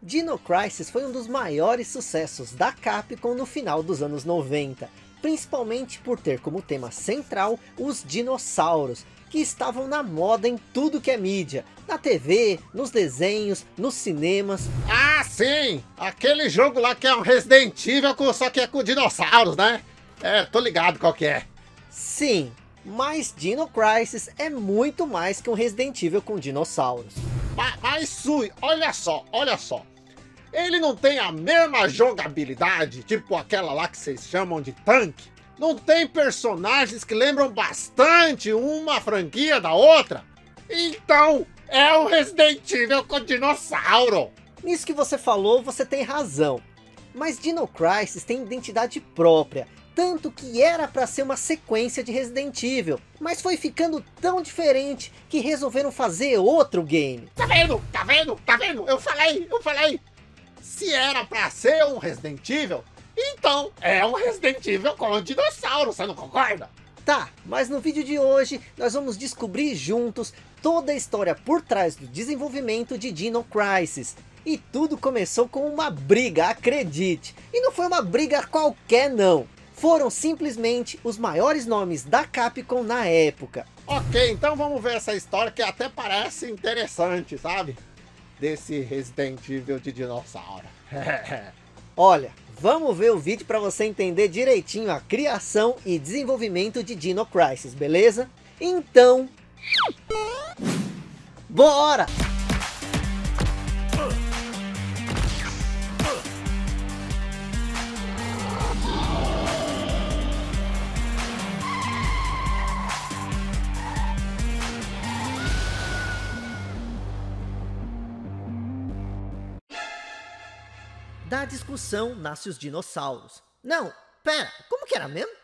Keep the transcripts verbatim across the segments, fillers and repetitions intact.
Dino Crisis foi um dos maiores sucessos da Capcom no final dos anos noventa, principalmente por ter como tema central os dinossauros, que estavam na moda em tudo que é mídia, na T V, nos desenhos, nos cinemas. Ah, sim! Aquele jogo lá que é um Resident Evil, só que é com dinossauros, né? É, tô ligado qual que é. Sim, mas Dino Crisis é muito mais que um Resident Evil com dinossauros. Mas, mas Sui, olha só, olha só. Ele não tem a mesma jogabilidade, tipo aquela lá que vocês chamam de tanque? Não tem personagens que lembram bastante uma franquia da outra? Então, é o Resident Evil com dinossauro. Nisso que você falou, você tem razão. Mas Dino Crisis tem identidade própria, tanto que era para ser uma sequência de Resident Evil, mas foi ficando tão diferente que resolveram fazer outro game. Tá vendo? Tá vendo? Tá vendo? Eu falei, eu falei. Se era para ser um Resident Evil, então é um Resident Evil com dinossauro, você não concorda? Tá, mas no vídeo de hoje nós vamos descobrir juntos toda a história por trás do desenvolvimento de Dino Crisis. E tudo começou com uma briga, acredite. E não foi uma briga qualquer não. Foram simplesmente os maiores nomes da Capcom na época. Ok, então vamos ver essa história que até parece interessante, sabe? Desse Resident Evil de dinossauro. Olha, vamos ver o vídeo para você entender direitinho a criação e desenvolvimento de Dino Crisis, beleza? Então, bora! Da discussão nasce os dinossauros. Não, pera, como que era mesmo?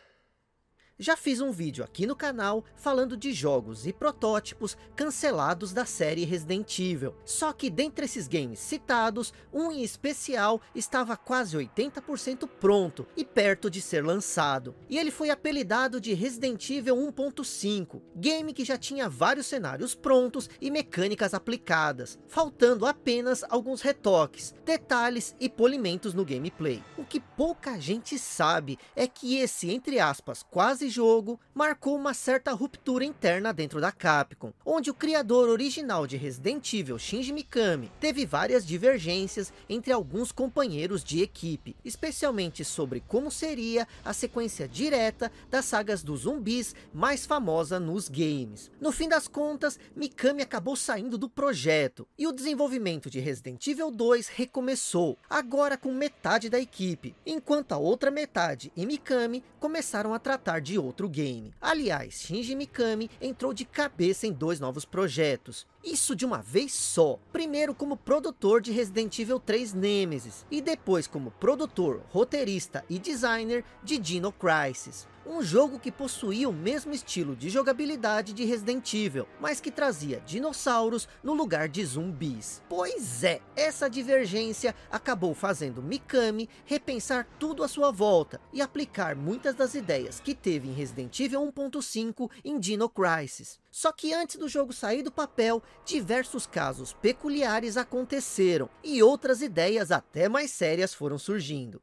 Já fiz um vídeo aqui no canal falando de jogos e protótipos cancelados da série Resident Evil. Só que dentre esses games citados, um em especial estava quase oitenta por cento pronto e perto de ser lançado. E ele foi apelidado de Resident Evil um ponto cinco, game que já tinha vários cenários prontos e mecânicas aplicadas, faltando apenas alguns retoques, detalhes e polimentos no gameplay. O que pouca gente sabe é que esse, entre aspas, quase jogo marcou uma certa ruptura interna dentro da Capcom, onde o criador original de Resident Evil, Shinji Mikami, teve várias divergências entre alguns companheiros de equipe, especialmente sobre como seria a sequência direta das sagas dos zumbis mais famosa nos games. No fim das contas, Mikami acabou saindo do projeto, e o desenvolvimento de Resident Evil dois recomeçou, agora com metade da equipe, enquanto a outra metade e Mikami começaram a tratar de outro game. Aliás, Shinji Mikami entrou de cabeça em dois novos projetos. Isso de uma vez só. Primeiro como produtor de Resident Evil três Nemesis. E depois como produtor, roteirista e designer de Dino Crisis. Um jogo que possuía o mesmo estilo de jogabilidade de Resident Evil, mas que trazia dinossauros no lugar de zumbis. Pois é, essa divergência acabou fazendo Mikami repensar tudo à sua volta e aplicar muitas das ideias que teve em Resident Evil um ponto cinco em Dino Crisis. Só que antes do jogo sair do papel, diversos casos peculiares aconteceram e outras ideias até mais sérias foram surgindo.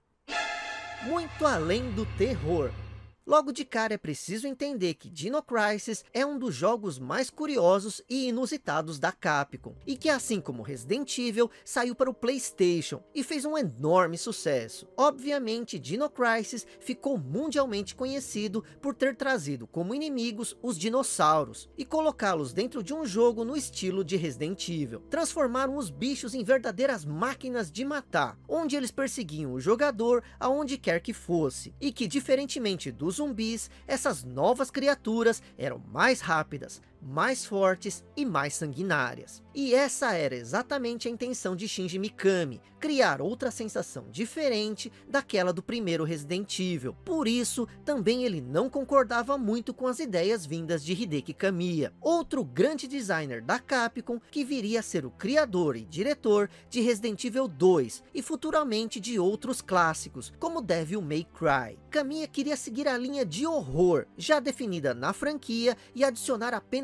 Muito além do terror. Logo de cara é preciso entender que Dino Crisis é um dos jogos mais curiosos e inusitados da Capcom, e que assim como Resident Evil saiu para o PlayStation e fez um enorme sucesso. Obviamente Dino Crisis ficou mundialmente conhecido por ter trazido como inimigos os dinossauros e colocá-los dentro de um jogo no estilo de Resident Evil. Transformaram os bichos em verdadeiras máquinas de matar, onde eles perseguiam o jogador aonde quer que fosse, e que diferentemente dos zumbis, essas novas criaturas eram mais rápidas, mais fortes e mais sanguinárias. E essa era exatamente a intenção de Shinji Mikami, criar outra sensação diferente daquela do primeiro Resident Evil. Por isso, também ele não concordava muito com as ideias vindas de Hideki Kamiya, outro grande designer da Capcom que viria a ser o criador e diretor de Resident Evil dois e futuramente de outros clássicos, como Devil May Cry. Kamiya queria seguir a linha de horror, já definida na franquia, e adicionar apenas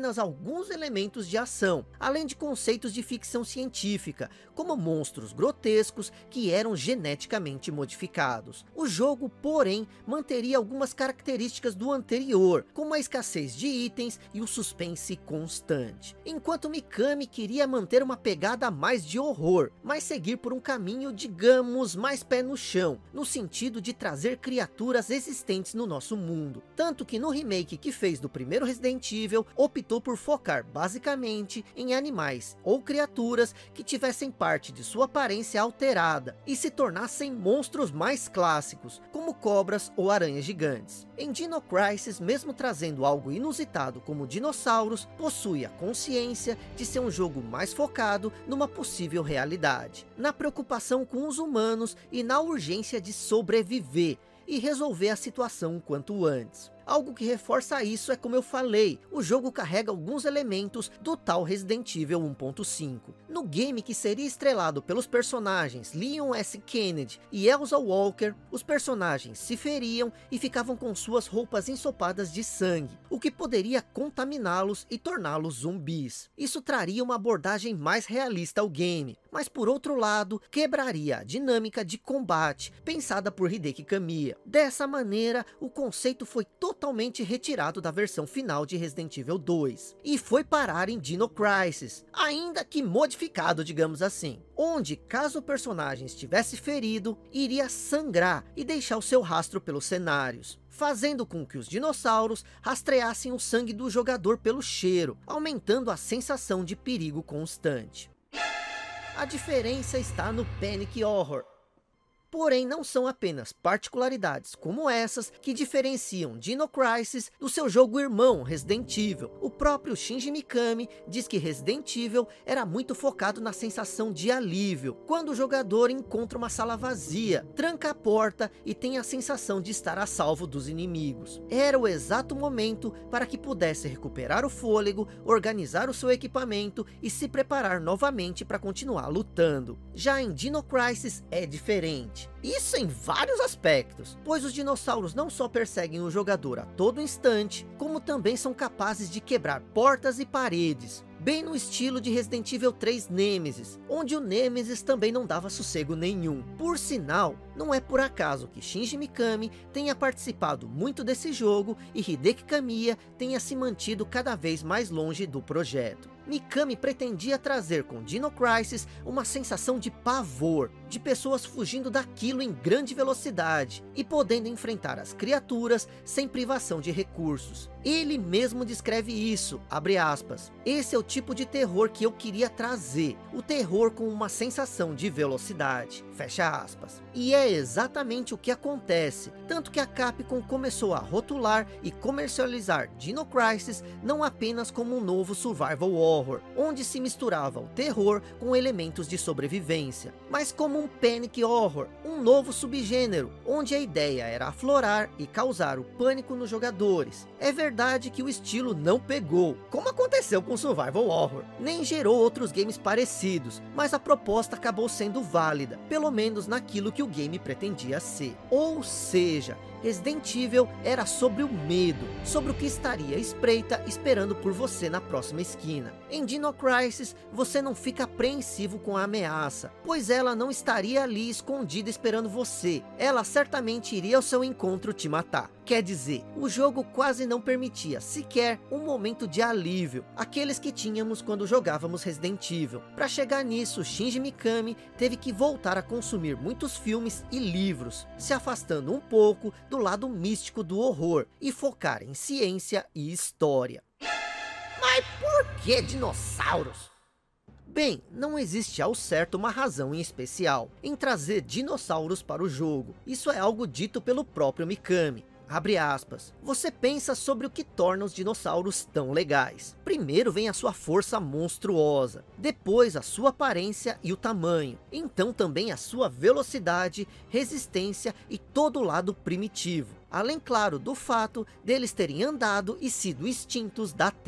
apenas alguns elementos de ação, além de conceitos de ficção científica, como monstros grotescos que eram geneticamente modificados. O jogo, porém, manteria algumas características do anterior, como a escassez de itens e o suspense constante. Enquanto Mikami queria manter uma pegada mais de horror, mas seguir por um caminho, digamos, mais pé no chão, no sentido de trazer criaturas existentes no nosso mundo. Tanto que no remake que fez do primeiro Resident Evil, optou por focar basicamente em animais ou criaturas que tivessem parte de sua aparência alterada e se tornassem monstros mais clássicos, como cobras ou aranhas gigantes. Em Dino Crisis, mesmo trazendo algo inusitado como dinossauros, possui a consciência de ser um jogo mais focado numa possível realidade, na preocupação com os humanos e na urgência de sobreviver e resolver a situação o quanto antes. Algo que reforça isso é, como eu falei, o jogo carrega alguns elementos do tal Resident Evil um ponto cinco. No game, que seria estrelado pelos personagens Leon S. Kennedy e Elsa Walker, os personagens se feriam e ficavam com suas roupas ensopadas de sangue, o que poderia contaminá-los e torná-los zumbis. Isso traria uma abordagem mais realista ao game, mas por outro lado, quebraria a dinâmica de combate pensada por Hideki Kamiya. Dessa maneira, o conceito foi totalmente retirado da versão final de Resident Evil dois, e foi parar em Dino Crisis, ainda que modificado, digamos assim, onde, caso o personagem estivesse ferido, iria sangrar e deixar o seu rastro pelos cenários, fazendo com que os dinossauros rastreassem o sangue do jogador pelo cheiro, aumentando a sensação de perigo constante. A diferença está no Panic Horror. Porém, não são apenas particularidades como essas que diferenciam Dino Crisis do seu jogo irmão Resident Evil. O próprio Shinji Mikami diz que Resident Evil era muito focado na sensação de alívio, quando o jogador encontra uma sala vazia, tranca a porta e tem a sensação de estar a salvo dos inimigos. Era o exato momento para que pudesse recuperar o fôlego, organizar o seu equipamento e se preparar novamente para continuar lutando. Já em Dino Crisis é diferente. Isso em vários aspectos, pois os dinossauros não só perseguem o jogador a todo instante, como também são capazes de quebrar portas e paredes, bem no estilo de Resident Evil três Nemesis, onde o Nemesis também não dava sossego nenhum. Por sinal, não é por acaso que Shinji Mikami tenha participado muito desse jogo e Hideki Kamiya tenha se mantido cada vez mais longe do projeto. Mikami pretendia trazer com Dino Crisis uma sensação de pavor, de pessoas fugindo daquilo em grande velocidade e podendo enfrentar as criaturas sem privação de recursos. Ele mesmo descreve isso, abre aspas, esse é o tipo de terror que eu queria trazer, o terror com uma sensação de velocidade, fecha aspas. E é exatamente o que acontece, tanto que a Capcom começou a rotular e comercializar Dino Crisis não apenas como um novo survival horror, onde se misturava o terror com elementos de sobrevivência, mas como um panic horror, um novo subgênero, onde a ideia era aflorar e causar o pânico nos jogadores. É verdade que o estilo não pegou, como aconteceu com survival horror, nem gerou outros games parecidos, mas a proposta acabou sendo válida, pelo menos naquilo que o game pretendia ser. Ou seja, Resident Evil era sobre o medo, sobre o que estaria à espreita esperando por você na próxima esquina. Em Dino Crisis, você não fica apreensivo com a ameaça, pois ela não estaria ali escondida esperando você, ela certamente iria ao seu encontro te matar. Quer dizer, o jogo quase não permitia sequer um momento de alívio, aqueles que tínhamos quando jogávamos Resident Evil. Para chegar nisso, Shinji Mikami teve que voltar a consumir muitos filmes e livros, se afastando um pouco do lado místico do horror e focar em ciência e história. Mas por que dinossauros? Bem, não existe ao certo uma razão em especial em trazer dinossauros para o jogo. Isso é algo dito pelo próprio Mikami. Abre aspas, você pensa sobre o que torna os dinossauros tão legais. Primeiro vem a sua força monstruosa, depois a sua aparência e o tamanho, então também a sua velocidade, resistência e todo o lado primitivo. Além, claro, do fato deles terem andado e sido extintos da Terra.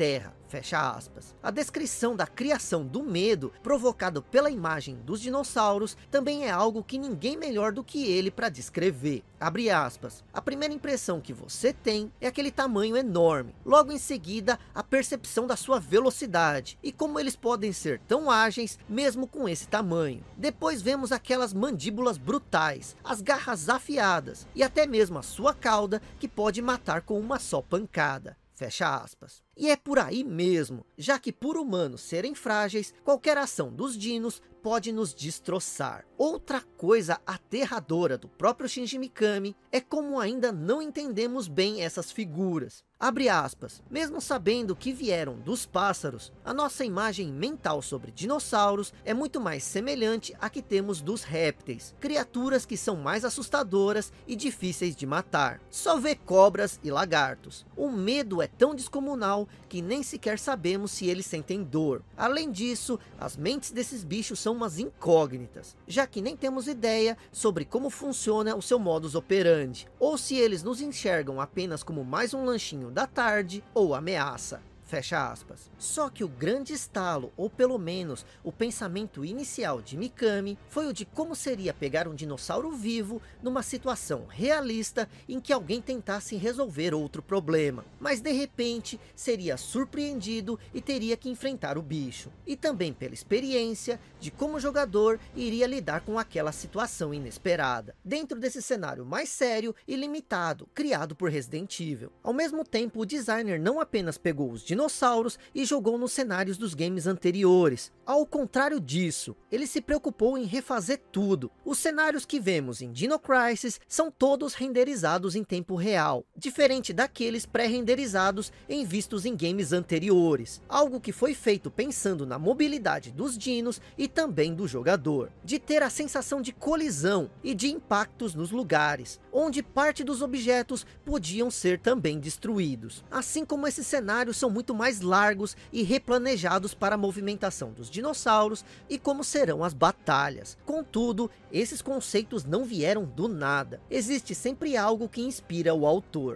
Fecha aspas. A descrição da criação do medo provocado pela imagem dos dinossauros também é algo que ninguém melhor do que ele para descrever. Abre aspas. A primeira impressão que você tem é aquele tamanho enorme. Logo em seguida, a percepção da sua velocidade e como eles podem ser tão ágeis mesmo com esse tamanho. Depois vemos aquelas mandíbulas brutais, as garras afiadas e até mesmo a sua cauda que pode matar com uma só pancada. Fecha aspas. E é por aí mesmo, já que por humanos serem frágeis, qualquer ação dos dinos pode nos destroçar. Outra coisa aterradora do próprio Shinji Mikami é como ainda não entendemos bem essas figuras. Abre aspas. Mesmo sabendo que vieram dos pássaros, a nossa imagem mental sobre dinossauros é muito mais semelhante à que temos dos répteis, criaturas que são mais assustadoras e difíceis de matar. Só vê cobras e lagartos. O medo é tão descomunal que nem sequer sabemos se eles sentem dor. Além disso, as mentes desses bichos são umas incógnitas, já que nem temos ideia sobre como funciona o seu modus operandi, ou se eles nos enxergam apenas como mais um lanchinho da tarde ou ameaça. Fecha aspas. Só que o grande estalo, ou pelo menos o pensamento inicial de Mikami, foi o de como seria pegar um dinossauro vivo numa situação realista em que alguém tentasse resolver outro problema. Mas de repente seria surpreendido e teria que enfrentar o bicho. E também pela experiência de como o jogador iria lidar com aquela situação inesperada, dentro desse cenário mais sério e limitado, criado por Resident Evil. Ao mesmo tempo, o designer não apenas pegou os dinossauros dinossauros e jogou nos cenários dos games anteriores. Ao contrário disso, ele se preocupou em refazer tudo. Os cenários que vemos em Dino Crisis são todos renderizados em tempo real, diferente daqueles pré-renderizados em vistos em games anteriores, algo que foi feito pensando na mobilidade dos dinos e também do jogador, de ter a sensação de colisão e de impactos nos lugares, onde parte dos objetos podiam ser também destruídos. Assim como esses cenários são muito mais largos e replanejados para a movimentação dos dinossauros e como serão as batalhas. Contudo, esses conceitos não vieram do nada. Existe sempre algo que inspira o autor.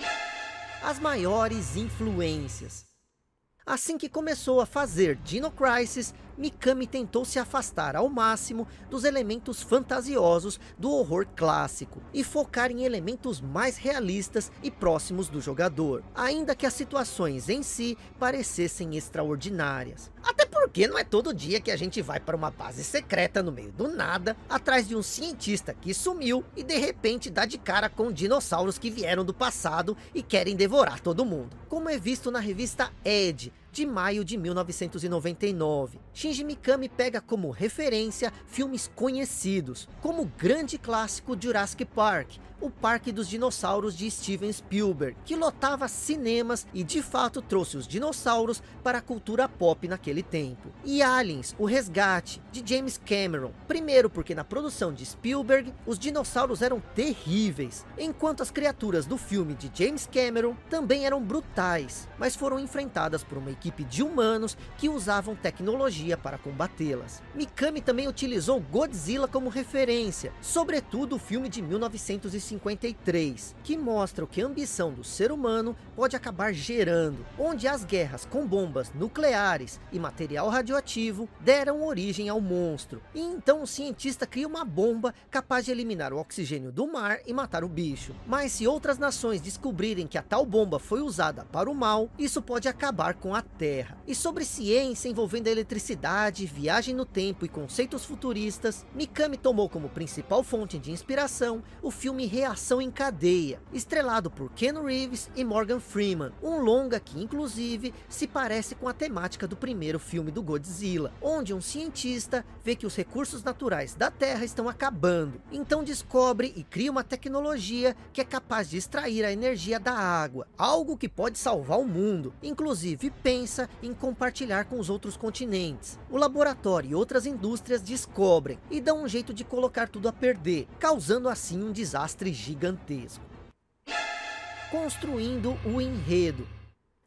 As maiores influências. Assim que começou a fazer Dino Crisis, Mikami tentou se afastar ao máximo dos elementos fantasiosos do horror clássico e focar em elementos mais realistas e próximos do jogador, ainda que as situações em si parecessem extraordinárias. Até porque não é todo dia que a gente vai para uma base secreta no meio do nada, atrás de um cientista que sumiu e de repente dá de cara com dinossauros que vieram do passado e querem devorar todo mundo, como é visto na revista Edge, de maio de mil novecentos e noventa e nove. Shinji Mikami pega como referência filmes conhecidos, como o grande clássico Jurassic Park, o Parque dos Dinossauros de Steven Spielberg, que lotava cinemas e de fato trouxe os dinossauros para a cultura pop naquele tempo. E Aliens, o Resgate, de James Cameron, primeiro porque na produção de Spielberg, os dinossauros eram terríveis, enquanto as criaturas do filme de James Cameron também eram brutais, mas foram enfrentadas por uma equipe de humanos que usavam tecnologia para combatê-las. Mikami também utilizou Godzilla como referência, sobretudo o filme de mil novecentos e cinquenta e três, que mostra o que a ambição do ser humano pode acabar gerando, onde as guerras com bombas nucleares e material radioativo deram origem ao monstro, e então o cientista cria uma bomba capaz de eliminar o oxigênio do mar e matar o bicho. Mas se outras nações descobrirem que a tal bomba foi usada para o mal, isso pode acabar com a Terra. E sobre ciência envolvendo eletricidade, viagem no tempo e conceitos futuristas, Mikami tomou como principal fonte de inspiração o filme Reação em Cadeia, estrelado por Keanu Reeves e Morgan Freeman, um longa que inclusive se parece com a temática do primeiro filme do Godzilla, onde um cientista vê que os recursos naturais da Terra estão acabando, então descobre e cria uma tecnologia que é capaz de extrair a energia da água, algo que pode salvar o mundo, inclusive pensa em compartilhar com os outros continentes. O laboratório e outras indústrias descobrem e dão um jeito de colocar tudo a perder, causando assim um desastre gigantesco. Construindo o enredo.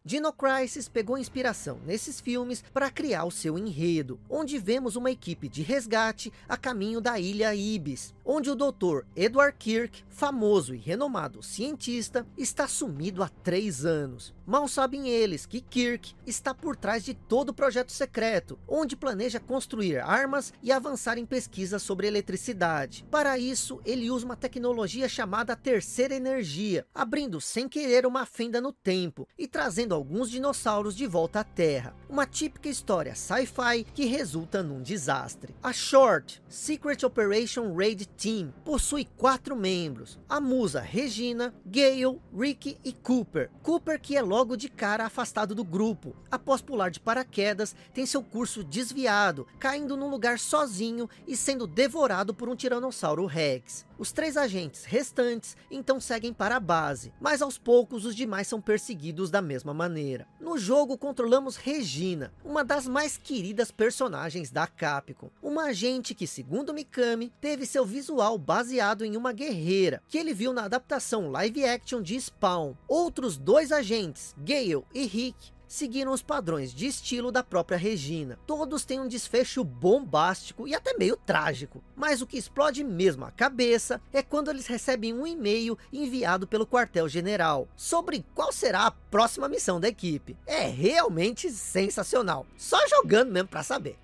Dino Crisis pegou inspiração nesses filmes para criar o seu enredo, onde vemos uma equipe de resgate a caminho da ilha Ibis, onde o doutor Edward Kirk, famoso e renomado cientista, está sumido há três anos. Mal sabem eles que Kirk está por trás de todo o projeto secreto, onde planeja construir armas e avançar em pesquisas sobre eletricidade. Para isso, ele usa uma tecnologia chamada terceira energia, abrindo sem querer uma fenda no tempo e trazendo alguns dinossauros de volta à Terra. Uma típica história sci-fi que resulta num desastre. A Short Secret Operation Raid Team possui quatro membros: a musa Regina, Gale, Rick e Cooper. Cooper, que é logo de cara afastado do grupo, após pular de paraquedas, tem seu curso desviado, caindo num lugar sozinho e sendo devorado por um Tiranossauro Rex. Os três agentes restantes então seguem para a base, mas aos poucos os demais são perseguidos da mesma maneira. No jogo controlamos Regina, uma das mais queridas personagens da Capcom, uma agente que, segundo Mikami, teve seu visual baseado em uma guerreira, que ele viu na adaptação live action de Spawn. Outros dois agentes, Gale e Rick, seguiram os padrões de estilo da própria Regina. Todos têm um desfecho bombástico e até meio trágico, mas o que explode mesmo a cabeça é quando eles recebem um e-mail enviado pelo quartel-general sobre qual será a próxima missão da equipe. É realmente sensacional, só jogando mesmo para saber.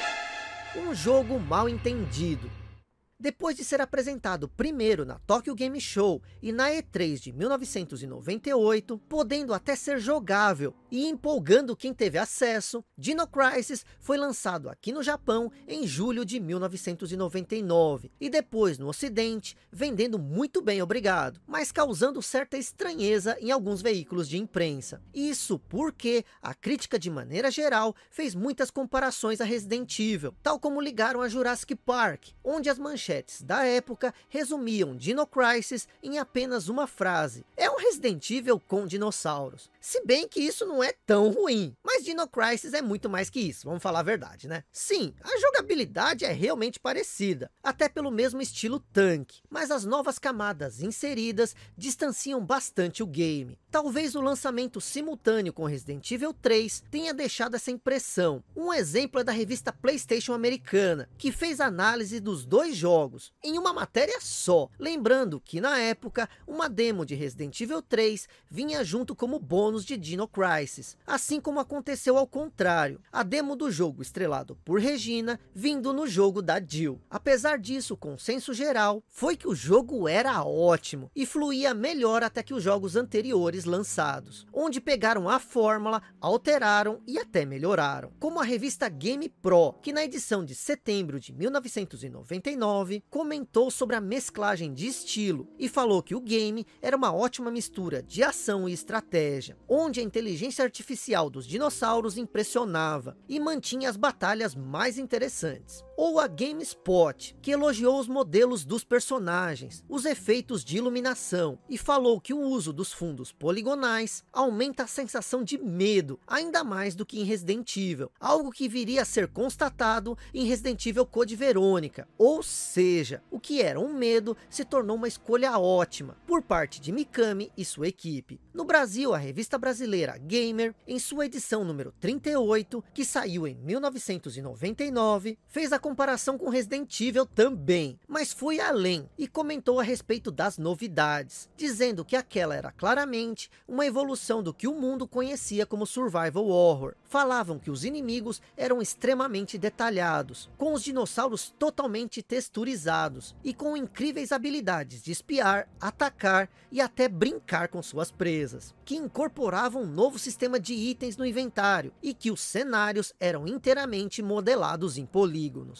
Um jogo mal entendido. Depois de ser apresentado primeiro na Tokyo Game Show e na E três de mil novecentos e noventa e oito, podendo até ser jogável e empolgando quem teve acesso, Dino Crisis foi lançado aqui no Japão em julho de mil novecentos e noventa e nove, e depois no ocidente, vendendo muito bem, obrigado, mas causando certa estranheza em alguns veículos de imprensa. Isso porque a crítica, de maneira geral, fez muitas comparações a Resident Evil, tal como ligaram a Jurassic Park, onde as manchetes da época resumiam Dino Crisis em apenas uma frase: é um Resident Evil com dinossauros. Se bem que isso não é tão ruim, mas Dino Crisis é muito mais que isso, vamos falar a verdade, né? Sim, a jogabilidade é realmente parecida, até pelo mesmo estilo tanque, mas as novas camadas inseridas distanciam bastante o game. Talvez o lançamento simultâneo com Resident Evil três tenha deixado essa impressão. Um exemplo é da revista PlayStation americana, que fez análise dos dois jogos em uma matéria só, lembrando que na época uma demo de Resident Evil três vinha junto como bônus de Dino Crisis, assim como aconteceu ao contrário, a demo do jogo estrelado por Regina vindo no jogo da Jill. Apesar disso, o consenso geral foi que o jogo era ótimo e fluía melhor até que os jogos anteriores lançados, onde pegaram a fórmula, alteraram e até melhoraram, como a revista Game Pro, que na edição de setembro de mil novecentos e noventa e nove comentou sobre a mesclagem de estilo e falou que o game era uma ótima mistura de ação e estratégia, onde a inteligência artificial dos dinossauros impressionava e mantinha as batalhas mais interessantes. Ou a GameSpot, que elogiou os modelos dos personagens, os efeitos de iluminação e falou que o uso dos fundos poligonais aumenta a sensação de medo, ainda mais do que em Resident Evil, algo que viria a ser constatado em Resident Evil Code Verônica. Ou seja, o que era um medo se tornou uma escolha ótima por parte de Mikami e sua equipe. No Brasil, a revista brasileira Gamer, em sua edição número trinta e oito, que saiu em mil novecentos e noventa e nove, fez a comparação com Resident Evil também, mas foi além e comentou a respeito das novidades, dizendo que aquela era claramente uma evolução do que o mundo conhecia como survival horror. Falavam que os inimigos eram extremamente detalhados, com os dinossauros totalmente texturizados e com incríveis habilidades de espiar, atacar e até brincar com suas presas, que incorporavam um novo sistema de itens no inventário e que os cenários eram inteiramente modelados em polígonos.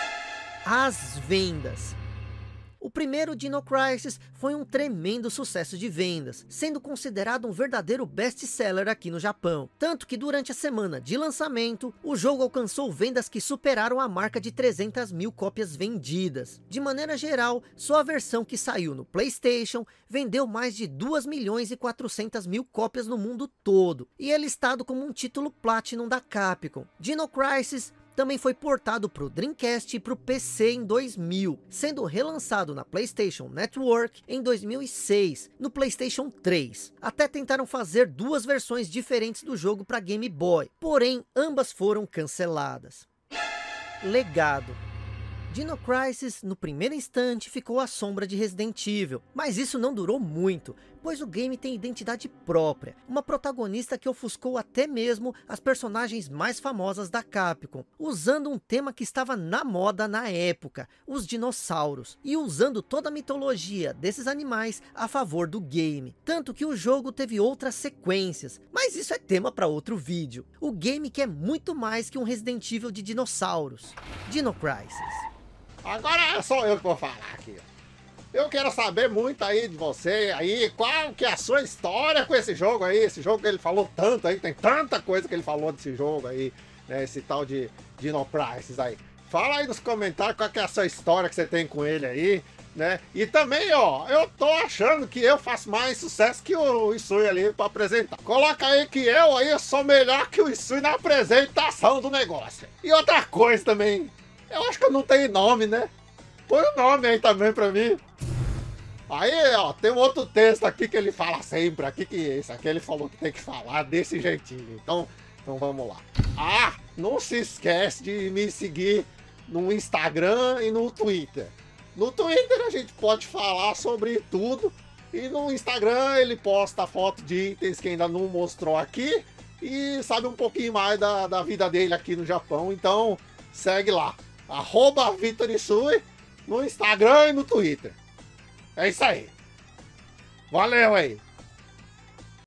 As vendas. O primeiro Dino Crisis foi um tremendo sucesso de vendas, sendo considerado um verdadeiro best-seller aqui no Japão. Tanto que durante a semana de lançamento, o jogo alcançou vendas que superaram a marca de trezentas mil cópias vendidas. De maneira geral, só a versão que saiu no PlayStation vendeu mais de dois milhões e quatrocentas mil cópias no mundo todo, e é listado como um título Platinum da Capcom. Dino Crisis também foi portado para o Dreamcast e para o P C em dois mil, sendo relançado na PlayStation Network em dois mil e seis, no PlayStation três. Até tentaram fazer duas versões diferentes do jogo para Game Boy, porém ambas foram canceladas. Legado. Dino Crisis, no primeiro instante, ficou à sombra de Resident Evil, mas isso não durou muito, pois o game tem identidade própria, uma protagonista que ofuscou até mesmo as personagens mais famosas da Capcom, usando um tema que estava na moda na época, os dinossauros, e usando toda a mitologia desses animais a favor do game, tanto que o jogo teve outras sequências, mas isso é tema para outro vídeo. O game que é muito mais que um Resident Evil de dinossauros. Dino Crisis. Agora é só eu que vou falar aqui. Eu quero saber muito aí de você aí, qual que é a sua história com esse jogo aí, esse jogo que ele falou tanto aí, tem tanta coisa que ele falou desse jogo aí, né, esse tal de Dino Crisis aí. Fala aí nos comentários qual que é a sua história que você tem com ele aí, né? E também, ó, eu tô achando que eu faço mais sucesso que o Isui ali pra apresentar. Coloca aí que eu aí eu sou melhor que o Isui na apresentação do negócio. E outra coisa também, eu acho que eu não tenho nome, né? Põe o nome aí também pra mim. Aí, ó, tem um outro texto aqui que ele fala sempre aqui, que esse aqui ele falou que tem que falar desse jeitinho. Então, então vamos lá. Ah, não se esquece de me seguir no Instagram e no Twitter. No Twitter a gente pode falar sobre tudo. E no Instagram ele posta foto de itens que ainda não mostrou aqui. E sabe um pouquinho mais da, da vida dele aqui no Japão. Então, segue lá. Arroba Vitor Isui no Instagram e no Twitter. É isso aí. Valeu aí.